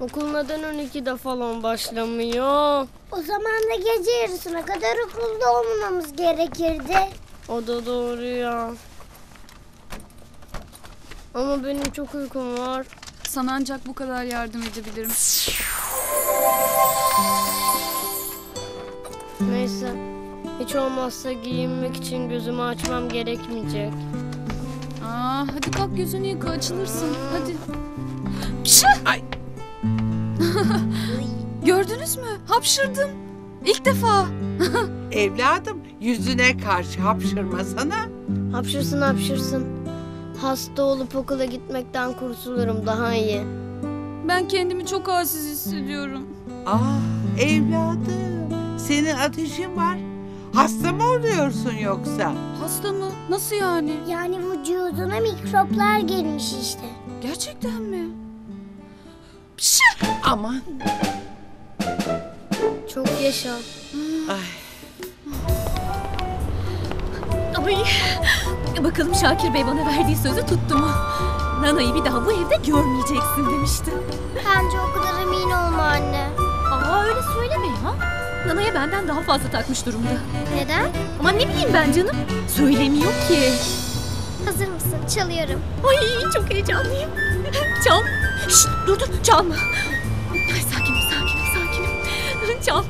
Okul neden 12'de falan başlamıyor? O zaman da gece yarısına kadar okulda olmamamız gerekirdi. O da doğru ya. Ama benim çok uykum var. Sana ancak bu kadar yardım edebilirim. Neyse. Hiç olmazsa giyinmek için gözümü açmam gerekmeyecek. Hadi kalk yüzünü yıka, açılırsın. Hadi. Ay. Gördünüz mü? Hapşırdım. İlk defa. Evladım, yüzüne karşı hapşırmasana. Hapşırsın hapşırsın. Hasta olup okula gitmekten kurtulurum, daha iyi. Ben kendimi çok halsiz hissediyorum. Evladım, senin ateşin var. Hasta mı oluyorsun yoksa? Hasta mı? Nasıl yani? Yani vücuduna mikroplar girmiş işte. Gerçekten mi? Aman. Çok yaşa. Ay. Ay, bakalım Şakir Bey bana verdiği sözü tuttu mu? Nana'yı bir daha bu evde görmeyeceksin demişti. Bence o kadar emin olma anne. Öyle söyleme ya. Nana'ya benden daha fazla takmış durumda. Neden? Ama ne bileyim ben canım. Söylemiyor ki. Hazır mısın? Çalıyorum. Ay çok heyecanlıyım. Çal. Şşt, dur çalma. Ay, sakinim. Çal.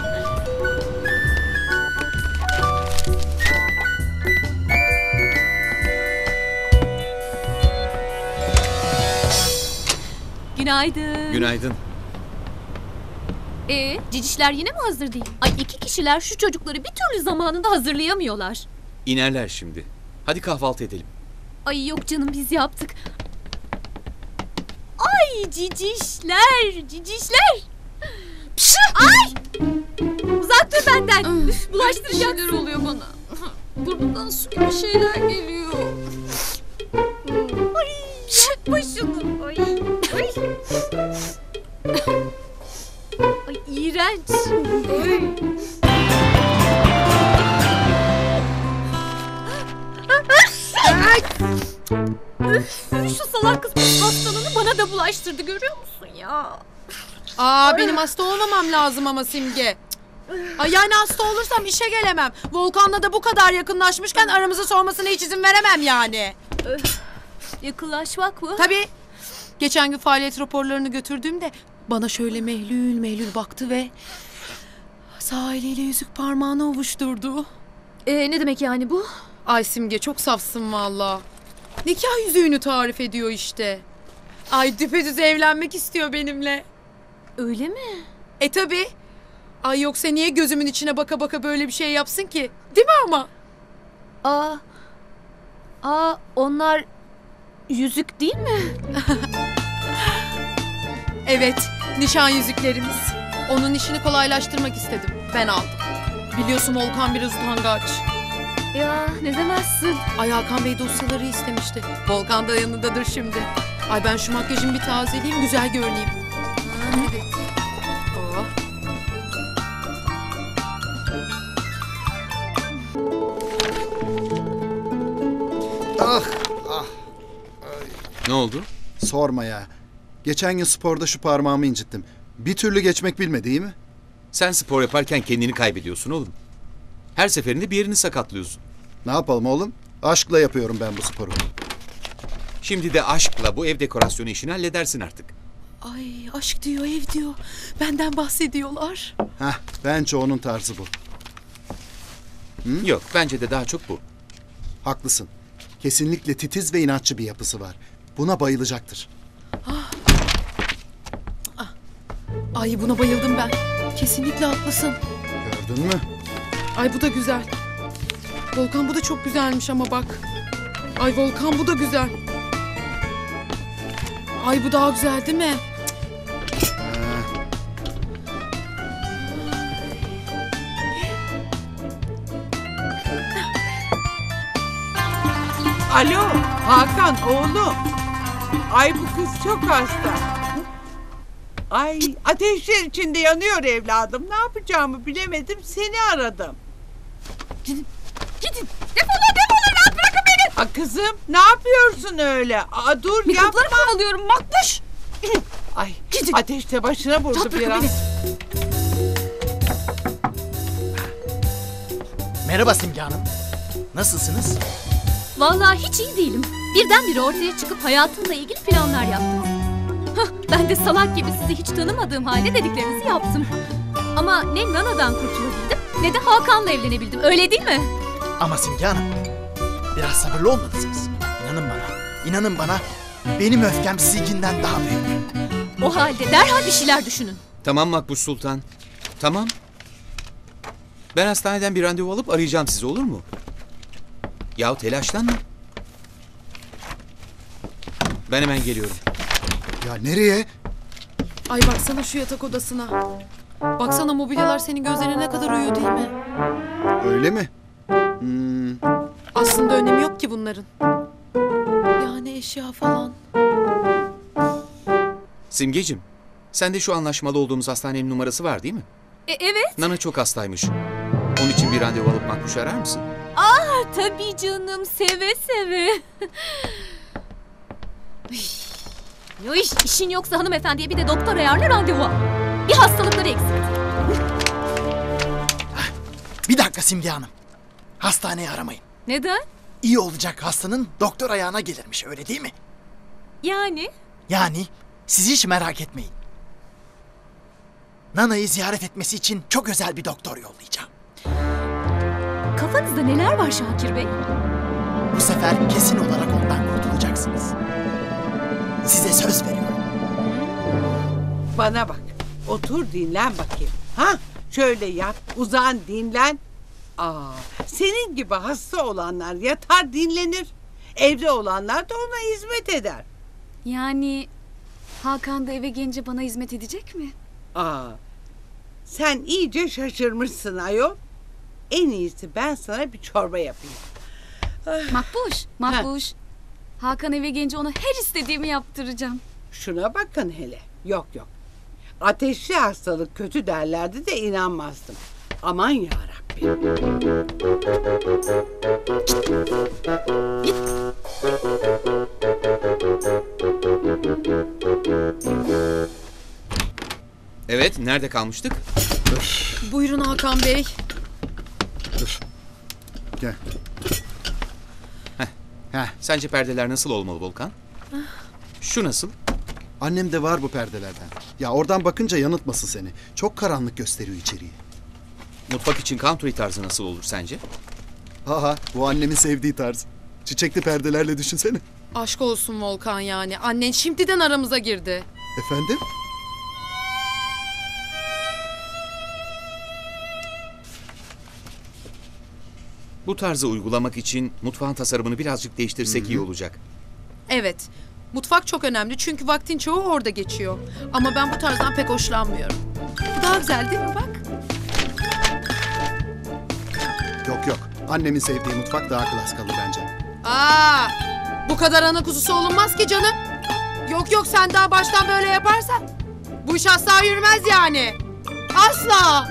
Günaydın. Günaydın. Cicişler yine mi hazır değil? Ay, 2 kişiler şu çocukları bir türlü zamanında hazırlayamıyorlar. İnerler şimdi. Hadi kahvaltı edelim. Ay yok canım, biz yaptık. Ay cicişler. Ay! Uzak dur benden. Üf, bulaştıracaksın. Bir şeyler oluyor bana. Burnumdan su gibi şeyler geliyor. Ay, yapma şunu. Ay. Ay iğrenç. Üf, şu salak kız hastalığını bana da bulaştırdı, görüyor musun ya? Benim hasta olmamam lazım ama Simge. Yani hasta olursam işe gelemem. Volkan'la da bu kadar yakınlaşmışken aramızı sormasına hiç izin veremem yani. Yakınlaşmak mı? Tabii. Geçen gün faaliyet raporlarını götürdüğümde bana şöyle mehlül baktı ve sağ eliyle yüzük parmağını ovuşturdu. Ne demek yani bu? Ay Simge, çok safsın valla. Nikah yüzüğünü tarif ediyor işte. Ay düpedüz evlenmek istiyor benimle. Öyle mi? Tabii. Ay yoksa niye gözümün içine baka baka böyle bir şey yapsın ki? Değil mi ama? Onlar yüzük değil mi? Evet, nişan yüzüklerimiz. Onun işini kolaylaştırmak istedim. Ben aldım. Biliyorsun Volkan biraz utangaç. Ya ne demezsin. Ay Hakan Bey dosyaları istemişti. Volkan da yanındadır şimdi. Ay ben şu makyajımı bir tazeleyeyim, güzel görüneyim. Hadi. Oh. Ne oldu? Sorma ya. Geçen gün sporda şu parmağımı incittim. Bir türlü geçmek bilmedi, değil mi? Sen spor yaparken kendini kaybediyorsun oğlum. Her seferinde bir yerini sakatlıyorsun. Ne yapalım oğlum? Aşkla yapıyorum ben bu sporu. Şimdi de aşkla bu ev dekorasyonu işini halledersin artık. Ay aşk diyor, ev diyor. Benden bahsediyorlar. Bence onun tarzı bu. Yok, bence de daha çok bu. Haklısın. Kesinlikle titiz ve inatçı bir yapısı var. Buna bayılacaktır. Ay buna bayıldım ben. Kesinlikle haklısın. Gördün mü? Ay bu da güzel. Volkan bu da çok güzelmiş ama bak. Ay Volkan bu da güzel. Ay bu daha güzel değil mi? Alo, Hakan oğlum. Ay bu kız çok hasta. Ay ateşler içinde yanıyor evladım. Ne yapacağımı bilemedim, seni aradım. Gidin. Defolun rahat bırakın beni. Kızım ne yapıyorsun öyle? Dur Mikropları yapma. kovalıyorum, makbuş. Ay Ateş de başına vurdu Rahat bırakın biraz. beni. Merhaba Simge Hanım. Nasılsınız? Vallahi hiç iyi değilim. Birdenbire ortaya çıkıp hayatımla ilgili planlar yaptım. Hah, ben de salak gibi sizi hiç tanımadığım halde dediklerinizi yaptım. Ama ne Nana'dan kurtulabildim ne de Hakan'la evlenebildim. Öyle değil mi? Ama Simge Hanım, biraz sabırlı olmalısınız. İnanın bana, inanın bana. Benim öfkem sizinkinden daha büyük. O halde derhal bir şeyler düşünün. Tamam Makbuş Sultan. Tamam. Ben hastaneden bir randevu alıp arayacağım sizi, olur mu? Yahu telaşlanma. Ben hemen geliyorum. Ya nereye? Ay baksana şu yatak odasına. Baksana mobilyalar senin gözlerine ne kadar uyuyor değil mi? Öyle mi? Aslında önemi yok ki bunların. Yani eşya falan. Simgeciğim, sende şu anlaşmalı olduğumuz hastanenin numarası var değil mi? Evet. Nana çok hastaymış. Onun için bir randevu alıp Makbuş'u arar mısın? Tabii canım, seve seve. Yo işin yoksa hanımefendiye bir de doktor ayarla, randevu al. Bir hastalıkları eksikti. Bir dakika Simge Hanım. Hastaneyi aramayın. Neden? İyi olacak hastanın doktor ayağına gelirmiş, öyle değil mi? Yani? Yani siz hiç merak etmeyin. Nana'yı ziyaret etmesi için çok özel bir doktor yollayacağım. Kafanızda neler var Şakir Bey? Bu sefer kesin olarak ondan kurtulacaksınız. Size söz veriyorum. Bana bak. Otur dinlen bakayım. Ha? Şöyle yat, uzan, dinlen. Senin gibi hasta olanlar yatar dinlenir. Evde olanlar da ona hizmet eder. Yani Hakan da eve gelince bana hizmet edecek mi? Sen iyice şaşırmışsın ayol. En iyisi ben sana bir çorba yapayım. Makbuş. Hakan eve gelince ona her istediğimi yaptıracağım. Şuna bakın hele. Yok. Ateşli hastalık kötü derlerdi de inanmazdım. Aman yarabbim. Evet, nerede kalmıştık? Buyurun Hakan Bey. Dur. Gel. Sence perdeler nasıl olmalı Volkan? Şu nasıl? Annem de var bu perdelerden. Ya oradan bakınca yanıltmasın seni. Çok karanlık gösteriyor içeriği. Mutfak için country tarzı nasıl olur sence? Bu annemin sevdiği tarz. Çiçekli perdelerle düşünsene. Aşk olsun Volkan yani. Annen şimdiden aramıza girdi. Efendim? Bu tarzı uygulamak için mutfağın tasarımını birazcık değiştirsek iyi olacak. Evet. Mutfak çok önemli çünkü vaktin çoğu orada geçiyor. Ama ben bu tarzdan pek hoşlanmıyorum. Bu daha güzel değil mi bak? Yok. Annemin sevdiği mutfak daha klas kalır bence. Bu kadar ana kuzusu olunmaz ki canım. Yok sen daha baştan böyle yaparsan bu iş asla yürümez yani. Asla.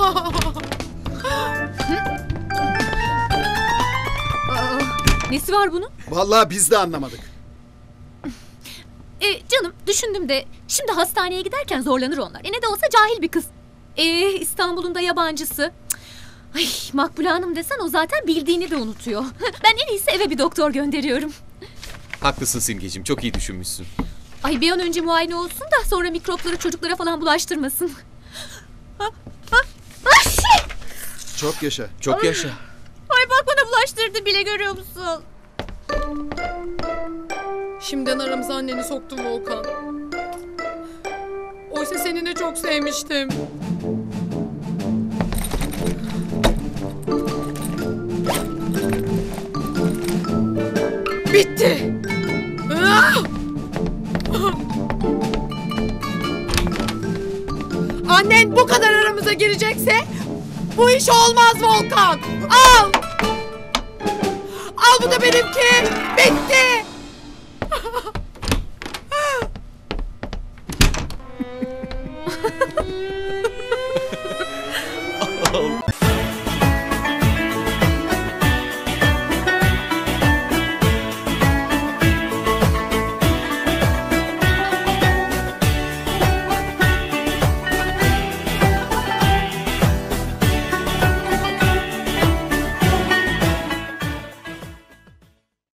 Nesi var bunun? Vallahi biz de anlamadık. Canım düşündüm de şimdi hastaneye giderken zorlanır onlar. Ne de olsa cahil bir kız. İstanbul'un da yabancısı. Ay Makbule Hanım desen o zaten bildiğini de unutuyor. Ben en iyisi eve bir doktor gönderiyorum. Haklısın Simgeciğim, çok iyi düşünmüşsün. Ay bir an önce muayene olsun da sonra mikropları çocuklara falan bulaştırmasın. Çok yaşa. Çok yaşa. Ay bak bana bulaştırdı bile, görüyor musun? Şimdiden aramıza anneni soktum Volkan. Oysa seni de çok sevmiştim. Bitti. Annen bu kadar aramıza girecekse bu iş olmaz Volkan. Al. Al, bu da benimki. Bitti.